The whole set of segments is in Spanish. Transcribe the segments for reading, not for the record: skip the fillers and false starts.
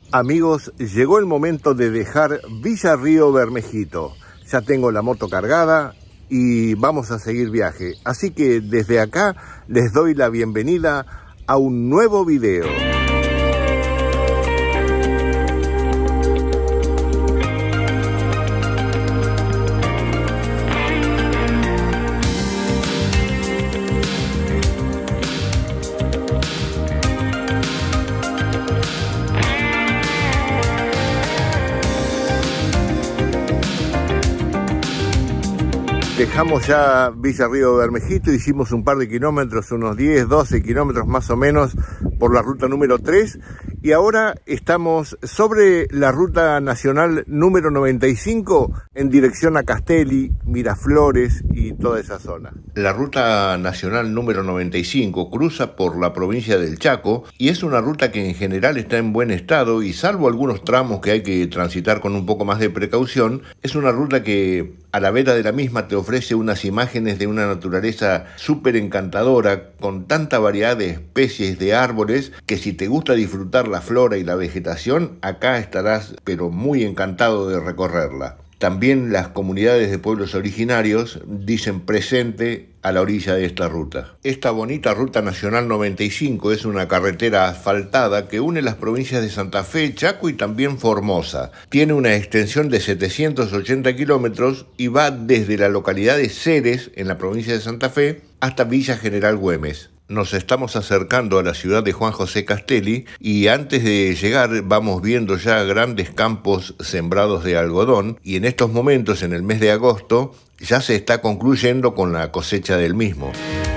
Amigos, llegó el momento de dejar Villa Río Bermejito. Ya tengo la moto cargada y vamos a seguir viaje. Así que desde acá les doy la bienvenida a un nuevo video. Dejamos ya Villa Río Bermejito, hicimos un par de kilómetros, unos 10, 12 kilómetros más o menos por la ruta número 3 y ahora estamos sobre la ruta nacional número 95 en dirección a Castelli, Miraflores y toda esa zona. La ruta nacional número 95 cruza por la provincia del Chaco y es una ruta que en general está en buen estado y salvo algunos tramos que hay que transitar con un poco más de precaución, es una ruta que a la vera de la misma te ofrece unas imágenes de una naturaleza súper encantadora, con tanta variedad de especies de árboles, que si te gusta disfrutar la flora y la vegetación, acá estarás pero muy encantado de recorrerla. También las comunidades de pueblos originarios dicen presente a la orilla de esta ruta. Esta bonita ruta nacional 95 es una carretera asfaltada que une las provincias de Santa Fe, Chaco y también Formosa. Tiene una extensión de 780 kilómetros y va desde la localidad de Ceres, en la provincia de Santa Fe, hasta Villa General Güemes. Nos estamos acercando a la ciudad de Juan José Castelli y antes de llegar vamos viendo ya grandes campos sembrados de algodón y en estos momentos, en el mes de agosto, ya se está concluyendo con la cosecha del mismo.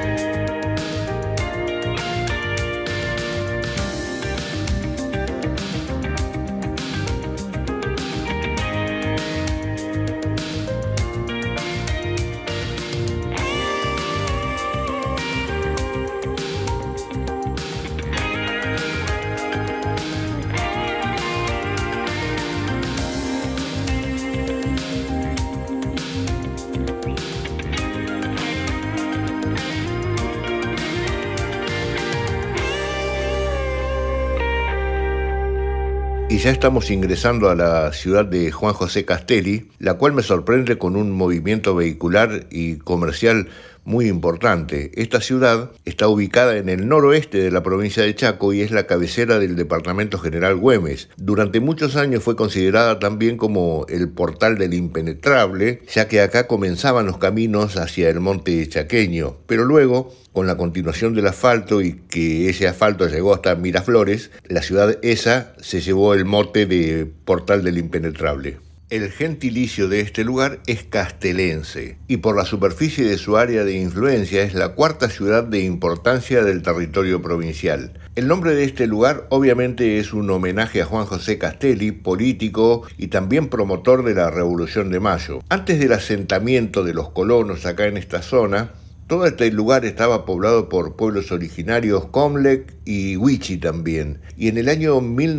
Y ya estamos ingresando a la ciudad de Juan José Castelli, la cual me sorprende con un movimiento vehicular y comercial muy importante. Esta ciudad está ubicada en el noroeste de la provincia de Chaco y es la cabecera del departamento General Güemes. Durante muchos años fue considerada también como el portal del impenetrable, ya que acá comenzaban los caminos hacia el monte chaqueño, pero luego, con la continuación del asfalto y que ese asfalto llegó hasta Miraflores, la ciudad esa se llevó el mote de portal del impenetrable. El gentilicio de este lugar es castelense y por la superficie de su área de influencia es la cuarta ciudad de importancia del territorio provincial. El nombre de este lugar obviamente es un homenaje a Juan José Castelli, político y también promotor de la Revolución de Mayo. Antes del asentamiento de los colonos acá en esta zona, todo este lugar estaba poblado por pueblos originarios Comlec y Huichi también. Y en el año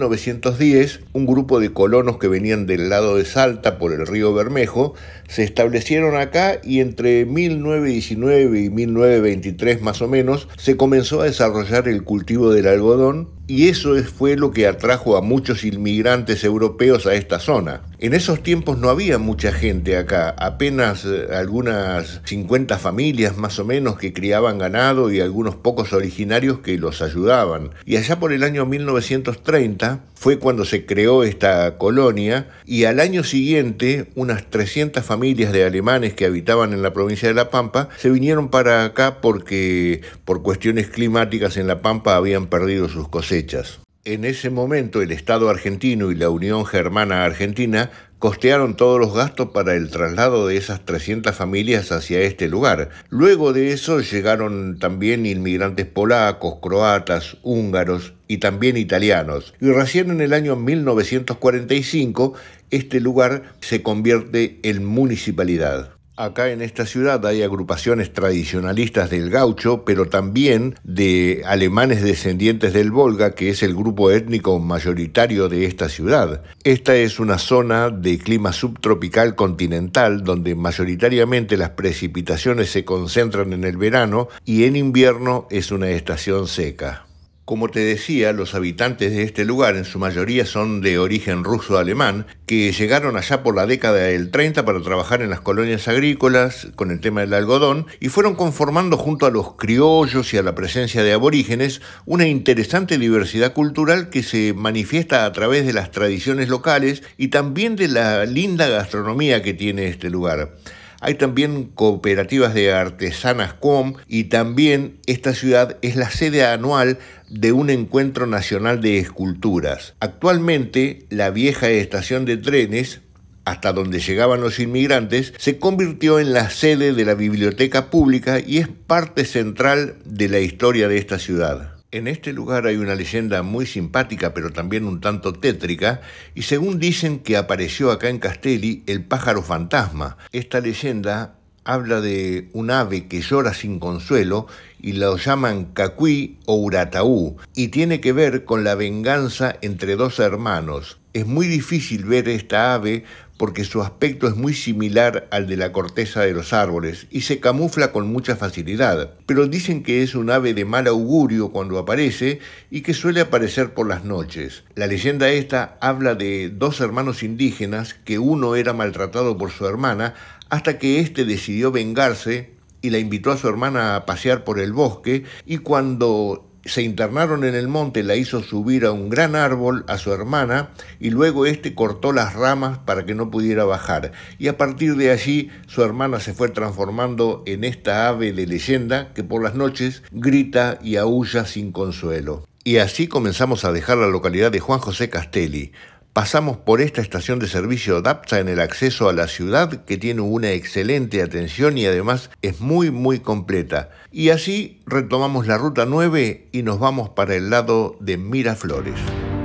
1910, un grupo de colonos que venían del lado de Salta por el río Bermejo se establecieron acá y entre 1919 y 1923 más o menos se comenzó a desarrollar el cultivo del algodón y eso fue lo que atrajo a muchos inmigrantes europeos a esta zona. En esos tiempos no había mucha gente acá, apenas algunas 50 familias más o menos que criaban ganado y algunos pocos originarios que los ayudaban. Y allá por el año 1930 fue cuando se creó esta colonia y al año siguiente unas 300 familias de alemanes que habitaban en la provincia de La Pampa se vinieron para acá porque por cuestiones climáticas en La Pampa habían perdido sus cosechas. En ese momento el Estado argentino y la Unión Germana Argentina costearon todos los gastos para el traslado de esas 300 familias hacia este lugar. Luego de eso llegaron también inmigrantes polacos, croatas, húngaros y también italianos. Y recién en el año 1945 este lugar se convierte en municipalidad. Acá en esta ciudad hay agrupaciones tradicionalistas del gaucho, pero también de alemanes descendientes del Volga, que es el grupo étnico mayoritario de esta ciudad. Esta es una zona de clima subtropical continental, donde mayoritariamente las precipitaciones se concentran en el verano y en invierno es una estación seca. Como te decía, los habitantes de este lugar en su mayoría son de origen ruso-alemán, que llegaron allá por la década del 30 para trabajar en las colonias agrícolas con el tema del algodón y fueron conformando junto a los criollos y a la presencia de aborígenes una interesante diversidad cultural que se manifiesta a través de las tradiciones locales y también de la linda gastronomía que tiene este lugar. Hay también cooperativas de artesanas COM y también esta ciudad es la sede anual de un encuentro nacional de esculturas. Actualmente, la vieja estación de trenes, hasta donde llegaban los inmigrantes, se convirtió en la sede de la biblioteca pública y es parte central de la historia de esta ciudad. En este lugar hay una leyenda muy simpática, pero también un tanto tétrica, y según dicen que apareció acá en Castelli el pájaro fantasma. Esta leyenda habla de un ave que llora sin consuelo y lo llaman Cacuí o Urataú, y tiene que ver con la venganza entre dos hermanos. Es muy difícil ver esta ave porque su aspecto es muy similar al de la corteza de los árboles y se camufla con mucha facilidad, pero dicen que es un ave de mal augurio cuando aparece y que suele aparecer por las noches. La leyenda esta habla de dos hermanos indígenas que uno era maltratado por su hermana hasta que éste decidió vengarse y la invitó a su hermana a pasear por el bosque y cuando se internaron en el monte, la hizo subir a un gran árbol a su hermana y luego éste cortó las ramas para que no pudiera bajar. Y a partir de allí su hermana se fue transformando en esta ave de leyenda que por las noches grita y aúlla sin consuelo. Y así comenzamos a dejar la localidad de Juan José Castelli. Pasamos por esta estación de servicio Dapsa en el acceso a la ciudad, que tiene una excelente atención y además es muy completa. Y así retomamos la ruta 9 y nos vamos para el lado de Miraflores.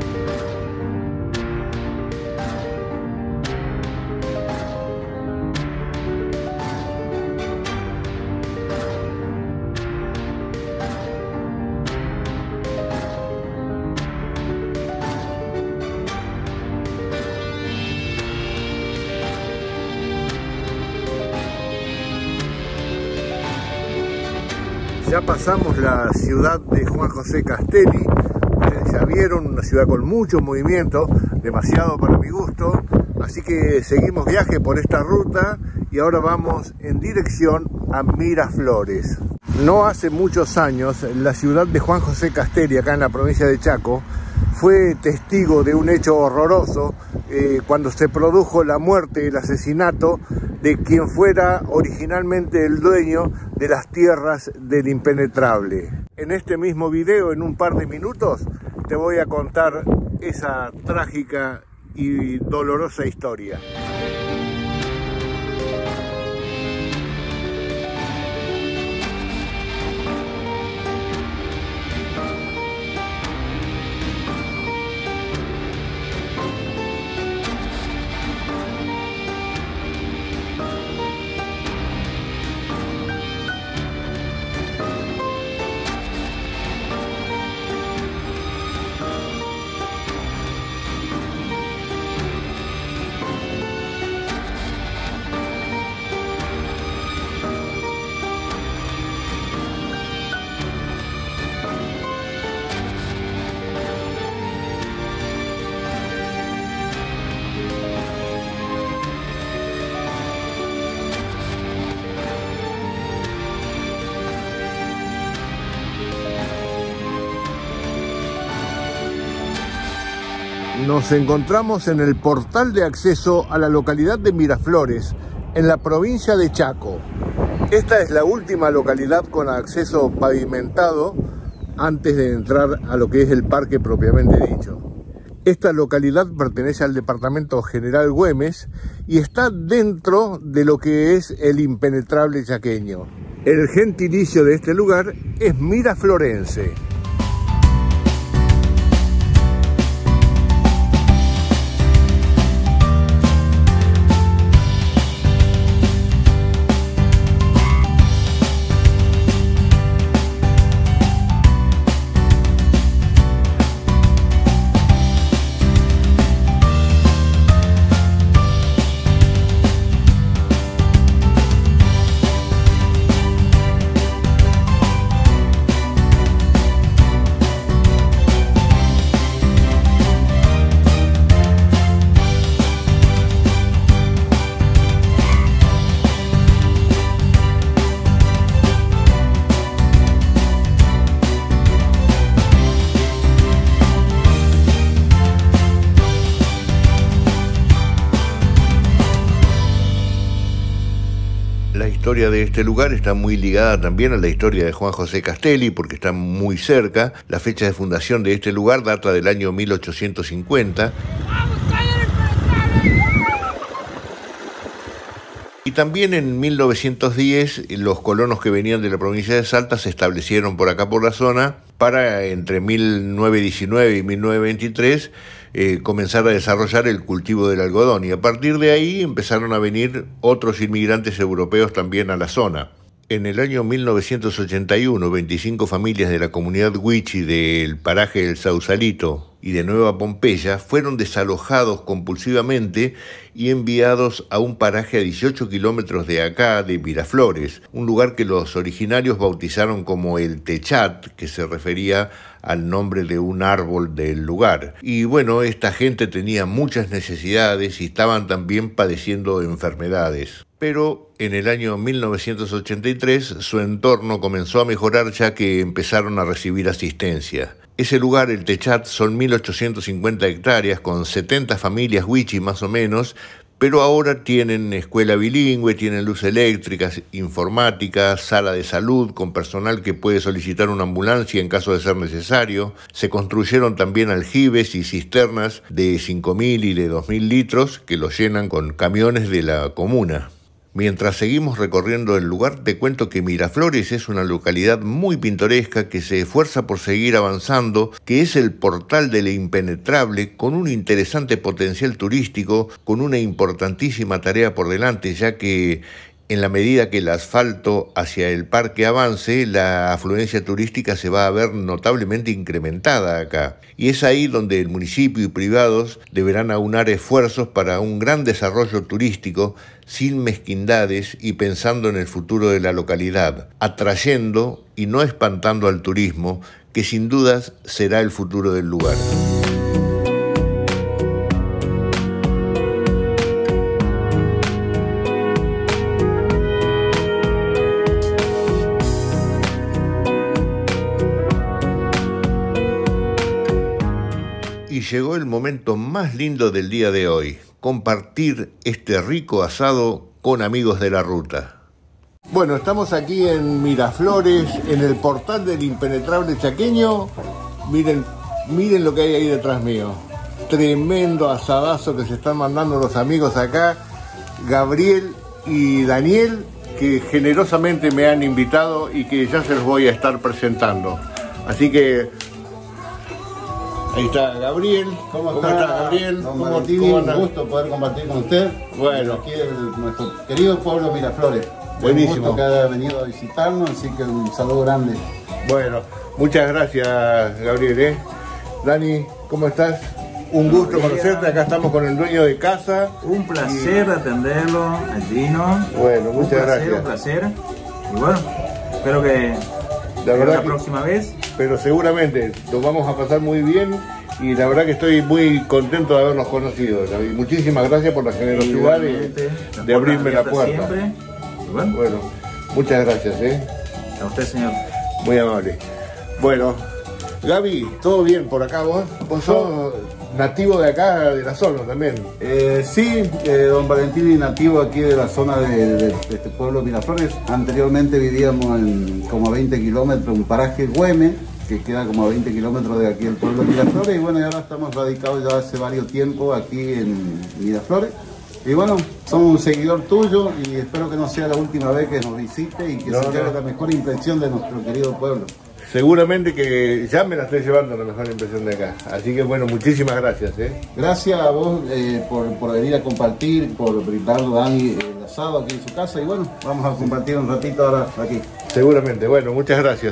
Ya pasamos la ciudad de Juan José Castelli, ya vieron, una ciudad con mucho movimiento, demasiado para mi gusto, así que seguimos viaje por esta ruta y ahora vamos en dirección a Miraflores. No hace muchos años, la ciudad de Juan José Castelli, acá en la provincia de Chaco, fue testigo de un hecho horroroso cuando se produjo la muerte, el asesinato de quien fuera originalmente el dueño de las tierras del Impenetrable. En este mismo video, en un par de minutos, te voy a contar esa trágica y dolorosa historia. Nos encontramos en el portal de acceso a la localidad de Miraflores, en la provincia de Chaco. Esta es la última localidad con acceso pavimentado antes de entrar a lo que es el parque propiamente dicho. Esta localidad pertenece al departamento General Güemes y está dentro de lo que es el Impenetrable chaqueño. El gentilicio de este lugar es miraflorense. historia de este lugar está muy ligada también a la historia de Juan José Castelli, porque está muy cerca. La fecha de fundación de este lugar data del año 1850. Y también en 1910 los colonos que venían de la provincia de Salta se establecieron por acá por la zona para entre 1919 y 1923 comenzar a desarrollar el cultivo del algodón, y a partir de ahí empezaron a venir otros inmigrantes europeos también a la zona. En el año 1981, 25 familias de la comunidad Huichi del paraje del Sausalito y de Nueva Pompeya fueron desalojados compulsivamente y enviados a un paraje a 18 kilómetros de acá, de Miraflores, un lugar que los originarios bautizaron como el Techat, que se refería al nombre de un árbol del lugar. Y bueno, esta gente tenía muchas necesidades y estaban también padeciendo enfermedades. Pero en el año 1983 su entorno comenzó a mejorar, ya que empezaron a recibir asistencia. Ese lugar, el Techat, son 1.850 hectáreas con 70 familias Huichi más o menos, pero ahora tienen escuela bilingüe, tienen luz eléctrica, informática, sala de salud con personal que puede solicitar una ambulancia en caso de ser necesario. Se construyeron también aljibes y cisternas de 5.000 y de 2.000 litros que los llenan con camiones de la comuna. Mientras seguimos recorriendo el lugar, te cuento que Miraflores es una localidad muy pintoresca que se esfuerza por seguir avanzando, que es el portal de la impenetrable, con un interesante potencial turístico, con una importantísima tarea por delante, ya que en la medida que el asfalto hacia el parque avance, la afluencia turística se va a ver notablemente incrementada acá. Y es ahí donde el municipio y privados deberán aunar esfuerzos para un gran desarrollo turístico, sin mezquindades y pensando en el futuro de la localidad, atrayendo y no espantando al turismo, que sin dudas será el futuro del lugar. Y llegó el momento más lindo del día de hoy, compartir este rico asado con amigos de la ruta. Bueno, estamos aquí en Miraflores, en el portal del impenetrable chaqueño. Miren lo que hay ahí detrás mío. Tremendo asadazo que se están mandando los amigos acá, Gabriel y Daniel, que generosamente me han invitado y que ya se los voy a estar presentando. Así que ahí está Gabriel. ¿Cómo está Gabriel? ¿Cómo anda? Un gusto poder compartir con usted. Bueno, aquí en nuestro querido pueblo Miraflores. Buenísimo. Un gusto que haya venido a visitarnos, así que un saludo grande. Bueno, muchas gracias, Gabriel. Dani, ¿cómo estás? Un gusto conocerte. Acá estamos con el dueño de casa. Un placer atenderlo, al Gino. Bueno, muchas gracias. Un placer. Y bueno, espero que la próxima vez. Pero seguramente lo vamos a pasar muy bien, y la verdad que estoy muy contento de habernos conocido. Y muchísimas gracias por la generosidad de abrirme la puerta. Siempre. Y bueno, muchas gracias. A usted, señor. Muy amable. Bueno, Gaby, ¿todo bien por acá vos? Vos sos nativo de acá, de la zona también. Sí, don Valentín, nativo aquí de la zona de este pueblo Miraflores. Anteriormente vivíamos como a 20 kilómetros, un paraje Güeme, que queda como a 20 kilómetros de aquí del pueblo Miraflores. Y bueno, y ahora estamos radicados ya hace varios tiempos aquí en Miraflores. Y bueno, somos un seguidor tuyo y espero que no sea la última vez que nos visite y que se lleve la mejor impresión de nuestro querido pueblo. Seguramente que ya me la estoy llevando la mejor impresión de acá. Así que bueno, muchísimas gracias. Gracias a vos por venir a compartir, por brindarnos Dani el asado aquí en su casa. Y bueno, vamos a compartir un ratito ahora aquí. Seguramente. Bueno, muchas gracias.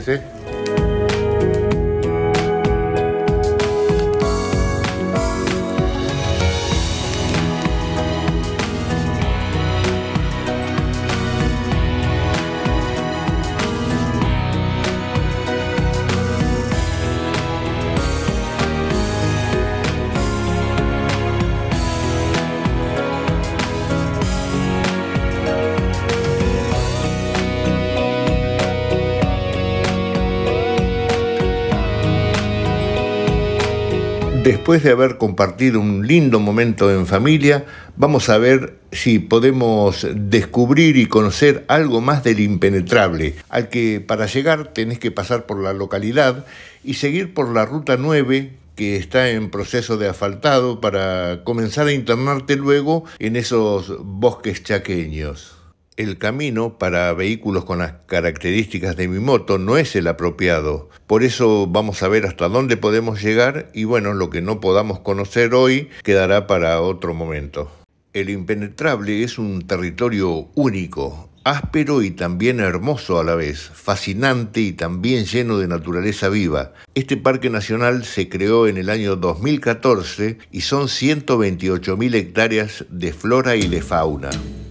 Después de haber compartido un lindo momento en familia, vamos a ver si podemos descubrir y conocer algo más del Impenetrable, al que para llegar tenés que pasar por la localidad y seguir por la Ruta 9, que está en proceso de asfaltado, para comenzar a internarte luego en esos bosques chaqueños. El camino para vehículos con las características de mi moto no es el apropiado. Por eso vamos a ver hasta dónde podemos llegar y bueno, lo que no podamos conocer hoy quedará para otro momento. El Impenetrable es un territorio único, áspero y también hermoso a la vez, fascinante y también lleno de naturaleza viva. Este parque nacional se creó en el año 2014 y son 128.000 hectáreas de flora y de fauna.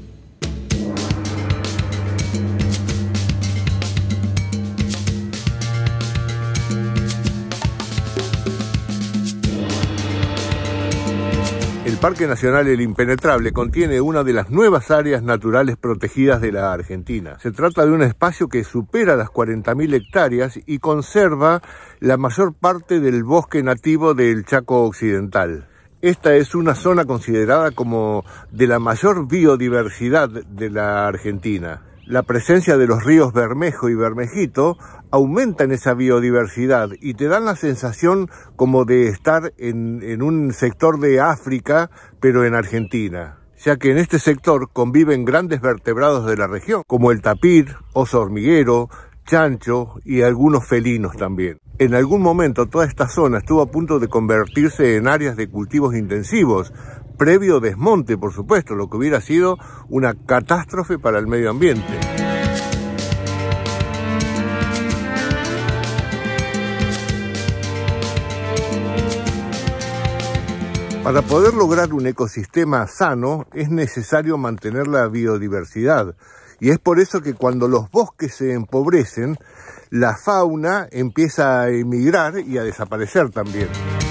El Parque Nacional El Impenetrable contiene una de las nuevas áreas naturales protegidas de la Argentina. Se trata de un espacio que supera las 40.000 hectáreas y conserva la mayor parte del bosque nativo del Chaco Occidental. Esta es una zona considerada como de la mayor biodiversidad de la Argentina. La presencia de los ríos Bermejo y Bermejito aumentan esa biodiversidad y te dan la sensación como de estar en un sector de África, pero en Argentina, ya que en este sector conviven grandes vertebrados de la región, como el tapir, oso hormiguero, chancho y algunos felinos también. En algún momento toda esta zona estuvo a punto de convertirse en áreas de cultivos intensivos, previo desmonte, por supuesto, lo que hubiera sido una catástrofe para el medio ambiente. Para poder lograr un ecosistema sano es necesario mantener la biodiversidad y es por eso que cuando los bosques se empobrecen, la fauna empieza a emigrar y a desaparecer también.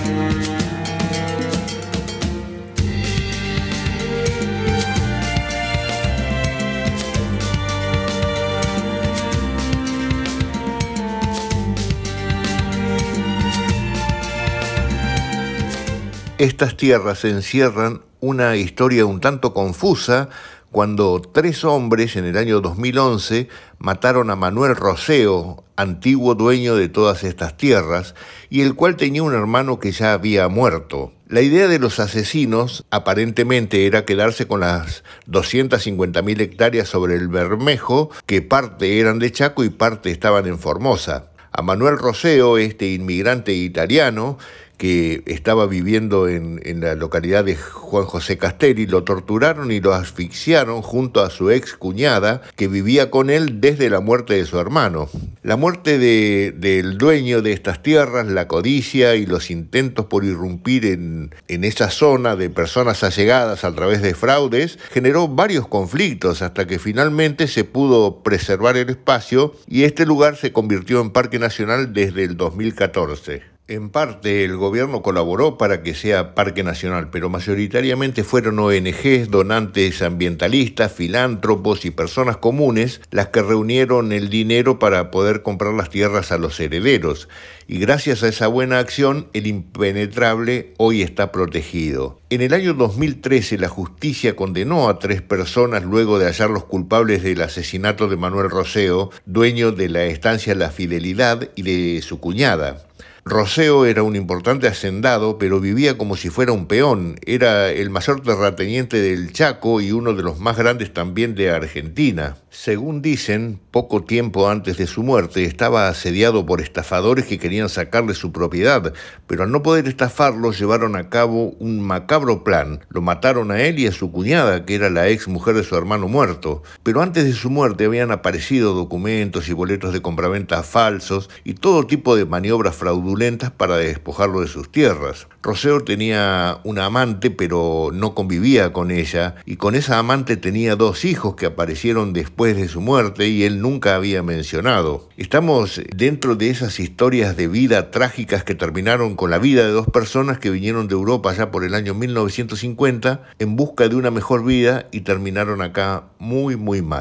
Estas tierras encierran una historia un tanto confusa cuando 3 hombres en el año 2011 mataron a Manuel Roseo, antiguo dueño de todas estas tierras, y el cual tenía un hermano que ya había muerto. La idea de los asesinos aparentemente era quedarse con las 250.000 hectáreas sobre el Bermejo, que parte eran de Chaco y parte estaban en Formosa. A Manuel Roseo, este inmigrante italiano, que estaba viviendo en la localidad de Juan José Castelli, lo torturaron y lo asfixiaron junto a su ex cuñada, que vivía con él desde la muerte de su hermano. La muerte del dueño de estas tierras, la codicia y los intentos por irrumpir en esa zona de personas allegadas a través de fraudes, generó varios conflictos hasta que finalmente se pudo preservar el espacio y este lugar se convirtió en Parque Nacional desde el 2014. En parte el gobierno colaboró para que sea Parque Nacional, pero mayoritariamente fueron ONGs, donantes ambientalistas, filántropos y personas comunes las que reunieron el dinero para poder comprar las tierras a los herederos. Y gracias a esa buena acción, el Impenetrable hoy está protegido. En el año 2013 la justicia condenó a 3 personas luego de hallarlos culpables del asesinato de Manuel Roseo, dueño de la estancia La Fidelidad y de su cuñada. Roseo era un importante hacendado, pero vivía como si fuera un peón. Era el mayor terrateniente del Chaco y uno de los más grandes también de Argentina. Según dicen, poco tiempo antes de su muerte estaba asediado por estafadores que querían sacarle su propiedad, pero al no poder estafarlo llevaron a cabo un macabro plan. Lo mataron a él y a su cuñada, que era la ex mujer de su hermano muerto. Pero antes de su muerte habían aparecido documentos y boletos de compraventa falsos y todo tipo de maniobras fraudulentas para despojarlo de sus tierras. Roseo tenía una amante, pero no convivía con ella, y con esa amante tenía 2 hijos que aparecieron después de su muerte y él nunca había mencionado. Estamos dentro de esas historias de vida trágicas que terminaron con la vida de 2 personas que vinieron de Europa ya por el año 1950 en busca de una mejor vida y terminaron acá muy mal.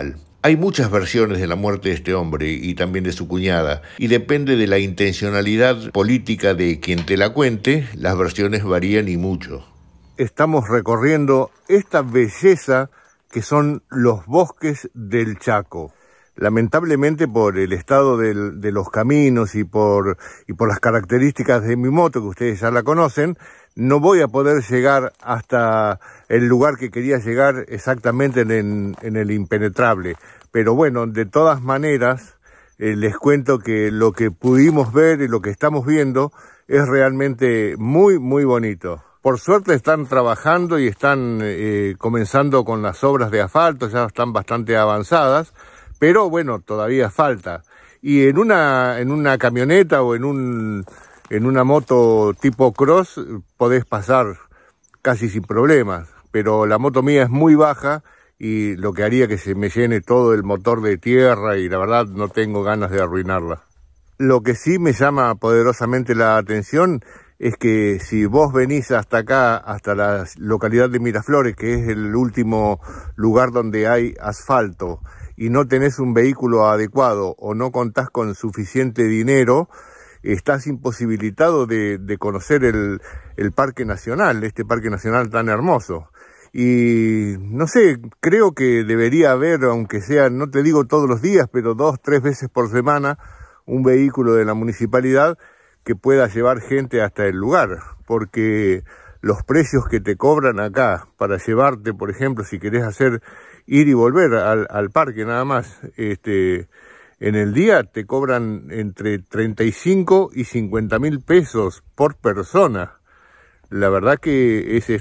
Hay muchas versiones de la muerte de este hombre y también de su cuñada, y depende de la intencionalidad política de quien te la cuente, las versiones varían y mucho. Estamos recorriendo esta belleza que son los bosques del Chaco. Lamentablemente por el estado de los caminos y por las características de mi moto, que ustedes ya la conocen, no voy a poder llegar hasta el lugar que quería llegar exactamente en el impenetrable. Pero bueno, de todas maneras, les cuento que lo que pudimos ver y lo que estamos viendo es realmente muy, muy bonito. Por suerte están trabajando y están comenzando con las obras de asfalto, ya están bastante avanzadas, pero bueno, todavía falta. Y en una camioneta o en una moto tipo cross podés pasar casi sin problemas, pero la moto mía es muy baja y lo que haría que se me llene todo el motor de tierra y la verdad no tengo ganas de arruinarla. Lo que sí me llama poderosamente la atención es que si vos venís hasta acá, hasta la localidad de Miraflores, que es el último lugar donde hay asfalto, y no tenés un vehículo adecuado o no contás con suficiente dinero, estás imposibilitado de conocer el Parque Nacional, este Parque Nacional tan hermoso. Y no sé, creo que debería haber, aunque sea, no te digo todos los días, pero 2 o 3 veces por semana, un vehículo de la municipalidad que pueda llevar gente hasta el lugar, porque los precios que te cobran acá para llevarte, por ejemplo, si querés hacer ir y volver al parque nada más, en el día te cobran entre 35 y 50 mil pesos por persona. La verdad que es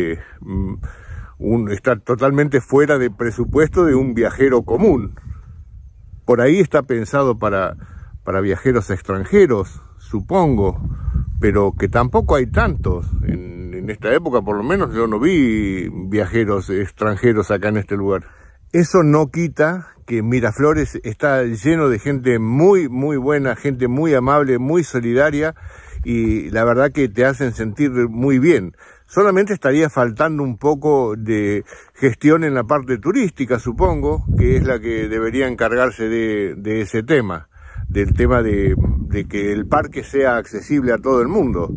está totalmente fuera de presupuesto de un viajero común. Por ahí está pensado para viajeros extranjeros, supongo, pero que tampoco hay tantos. En esta época, por lo menos, yo no vi viajeros extranjeros acá en este lugar. Eso no quita que Miraflores está lleno de gente muy, muy buena, gente muy amable, muy solidaria, y la verdad que te hacen sentir muy bien. Solamente estaría faltando un poco de gestión en la parte turística, supongo, que es la que debería encargarse de ese tema, del tema de que el parque sea accesible a todo el mundo.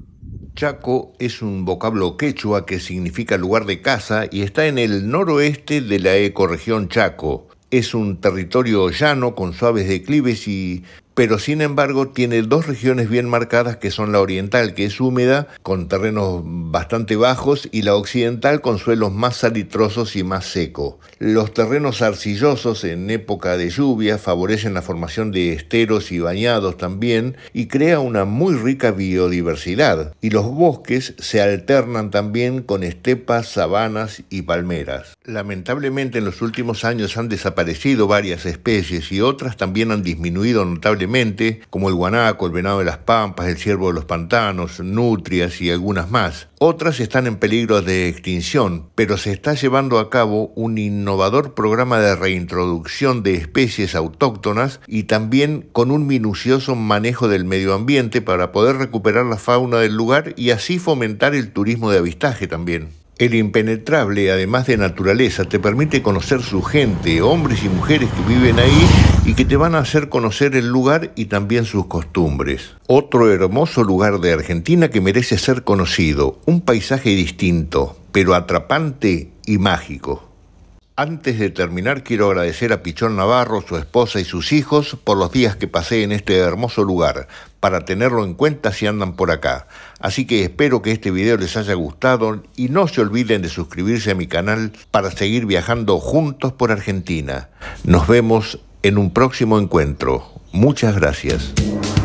Chaco es un vocablo quechua que significa lugar de caza y está en el noroeste de la ecorregión Chaco. Es un territorio llano con suaves declives pero sin embargo tiene 2 regiones bien marcadas, que son la oriental, que es húmeda, con terrenos bastante bajos, y la occidental con suelos más salitrosos y más secos. Los terrenos arcillosos en época de lluvia favorecen la formación de esteros y bañados también, y crea una muy rica biodiversidad, y los bosques se alternan también con estepas, sabanas y palmeras. Lamentablemente en los últimos años han desaparecido varias especies y otras también han disminuido notablemente, como el guanaco, el venado de las pampas, el ciervo de los pantanos, nutrias y algunas más. Otras están en peligro de extinción, pero se está llevando a cabo un innovador programa de reintroducción de especies autóctonas y también con un minucioso manejo del medio ambiente para poder recuperar la fauna del lugar y así fomentar el turismo de avistaje también. El impenetrable, además de naturaleza, te permite conocer su gente, hombres y mujeres que viven ahí y que te van a hacer conocer el lugar y también sus costumbres. Otro hermoso lugar de Argentina que merece ser conocido, un paisaje distinto, pero atrapante y mágico. Antes de terminar, quiero agradecer a Pichón Navarro, su esposa y sus hijos por los días que pasé en este hermoso lugar, para tenerlo en cuenta si andan por acá. Así que espero que este video les haya gustado y no se olviden de suscribirse a mi canal para seguir viajando juntos por Argentina. Nos vemos en un próximo encuentro. Muchas gracias.